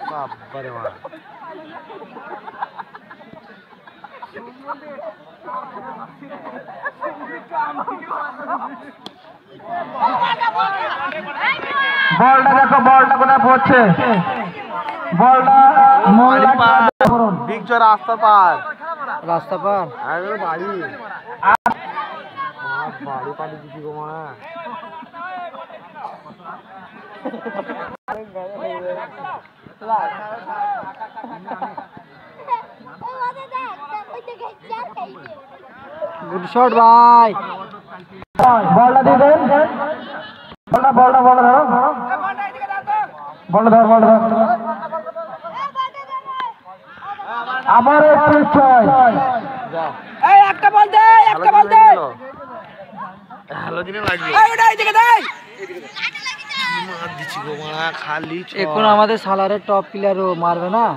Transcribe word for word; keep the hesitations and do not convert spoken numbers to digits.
বাবারে মা বলটা দেখো বলটা কোথায় পড়ছে বলটা বিগ জয় রাস্তা পার রাস্তা পার আরে বাড়ি বাড়ি পানি দিছি গো মা গুড শট ভাই বলটা দিয়ে দেন বলটা বলটা বলটা ধরো বলটা ধর বলটা ধর আবার একত্রিশ ছয় এই একটা বল দে একটা বল দে হ্যালো দিনে লাগবে এই ওটা এইদিকে দে মার দিছি গো মা খালি এখন আমাদের সালারের টপ প্লেয়ারও মারবে না